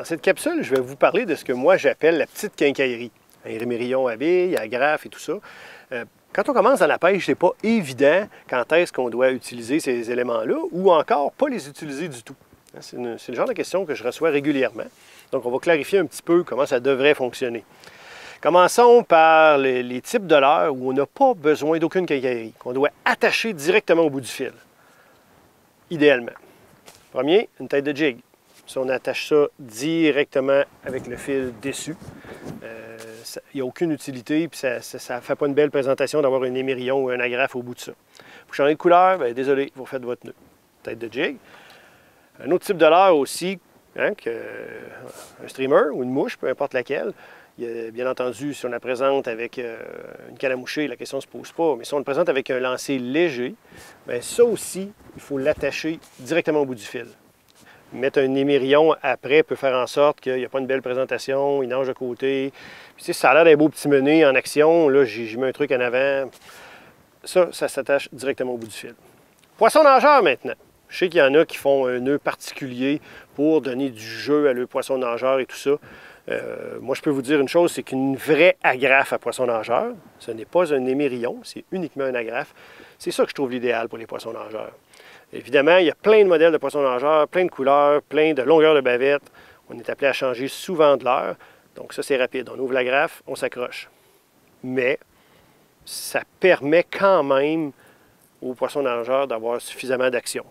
Dans cette capsule, je vais vous parler de ce que moi j'appelle la petite quincaillerie. Un émérillon à billes, agrafe et tout ça. Quand on commence dans la pêche, c'est pas évident quand est-ce qu'on doit utiliser ces éléments-là ou encore pas les utiliser du tout. C'est le genre de questions que je reçois régulièrement. Donc, on va clarifier un petit peu comment ça devrait fonctionner. Commençons par les types de leurres où on n'a pas besoin d'aucune quincaillerie, qu'on doit attacher directement au bout du fil, idéalement. Premier, une tête de jig. Si on attache ça directement avec le fil dessus, il n'y a aucune utilité, puis ça ne fait pas une belle présentation d'avoir un émérillon ou un agrafe au bout de ça. Vous changez de couleur, bien, désolé, vous faites votre nœud. Tête de jig. Un autre type de leurre aussi, un streamer ou une mouche, peu importe laquelle. Bien entendu, si on la présente avec une canne à moucher, la question ne se pose pas. Mais si on le présente avec un lancer léger, bien, ça aussi, il faut l'attacher directement au bout du fil. Mettre un émérillon après peut faire en sorte qu'il n'y a pas une belle présentation, il nage de côté. Puis, tu sais, ça a l'air d'un beau petit menu en action. Là, j'y mets un truc en avant. Ça s'attache directement au bout du fil. Poisson nageur maintenant. Je sais qu'il y en a qui font un nœud particulier pour donner du jeu à le poisson nageur et tout ça. Moi, je peux vous dire une chose, c'est qu'une vraie agrafe à poisson nageur, ce n'est pas un émérillon, c'est uniquement un agrafe. C'est ça que je trouve l'idéal pour les poissons nageurs. Évidemment, il y a plein de modèles de poissons nageurs, plein de couleurs, plein de longueurs de bavette. On est appelé à changer souvent de leurre. Donc ça, c'est rapide. On ouvre l'agrafe, on s'accroche. Mais ça permet quand même aux poissons nageurs d'avoir suffisamment d'action.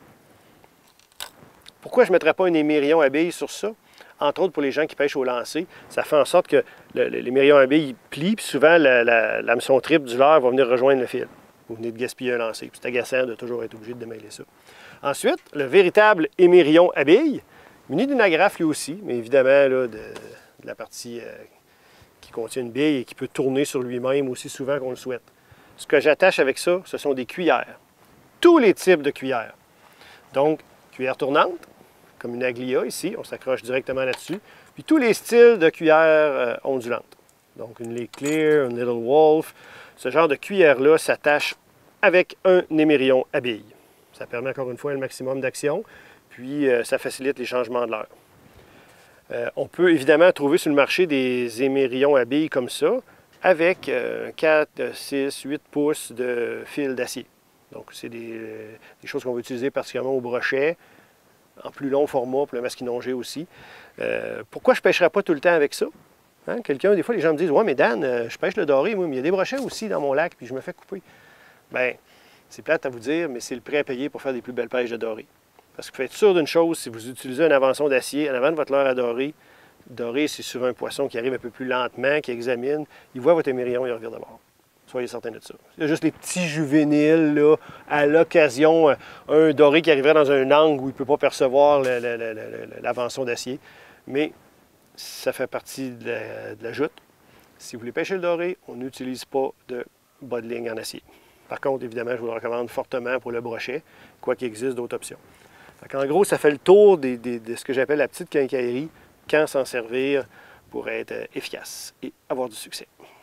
Pourquoi je ne mettrais pas un émérillon à billes sur ça? Entre autres, pour les gens qui pêchent au lancer, ça fait en sorte que l'émérillon à billes plie, puis souvent l'hameçon triple du leurre va venir rejoindre le fil. Vous venez de gaspiller un lancer. C'est agaçant de toujours être obligé de démêler ça. Ensuite, le véritable émérillon à billes, muni d'une agrafe lui aussi, mais évidemment là, de la partie qui contient une bille et qui peut tourner sur lui-même aussi souvent qu'on le souhaite. Ce que j'attache avec ça, ce sont des cuillères. Tous les types de cuillères. Donc, cuillère tournante, comme une aglia ici, on s'accroche directement là-dessus. Puis tous les styles de cuillères ondulantes. Donc, une Lake Clear, une Little Wolf. Ce genre de cuillère-là s'attache avec un émérillon à billes. Ça permet encore une fois le maximum d'action, puis ça facilite les changements de leurre. On peut évidemment trouver sur le marché des émérillons à billes comme ça, avec 4, 6, 8 pouces de fil d'acier. Donc, c'est des choses qu'on va utiliser particulièrement au brochet, en plus long format pour le masquinongé aussi. Pourquoi je ne pêcherais pas tout le temps avec ça? Hein? Des fois, les gens me disent « Ouais, mais Dan, je pêche le doré, moi, mais il y a des brochets aussi dans mon lac, puis je me fais couper. » Bien, c'est plate à vous dire, mais c'est le prix à payer pour faire des plus belles pêches de doré. Parce que vous faites sûr d'une chose, si vous utilisez un avançon d'acier en avant de votre leurre à doré, c'est souvent un poisson qui arrive un peu plus lentement, qui examine, il voit votre émérillon, il revient d'abord. Soyez certain de ça. Il y a juste les petits juvéniles, là, à l'occasion, un doré qui arriverait dans un angle où il ne peut pas percevoir l'avançon d'acier. Mais ça fait partie de la joute. Si vous voulez pêcher le doré, on n'utilise pas de bas de ligne en acier. Par contre, évidemment, je vous le recommande fortement pour le brochet, quoiqu'il existe d'autres options. En gros, ça fait le tour de ce que j'appelle la petite quincaillerie, quand s'en servir pour être efficace et avoir du succès.